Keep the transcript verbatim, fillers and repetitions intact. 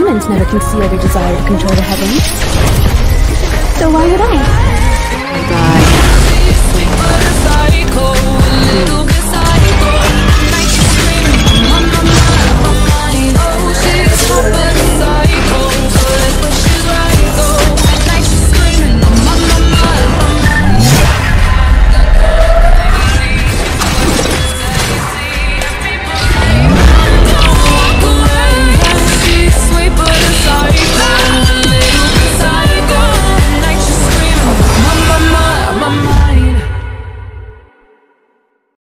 humans never conceal their desire to control the heavens. So why would I? I die.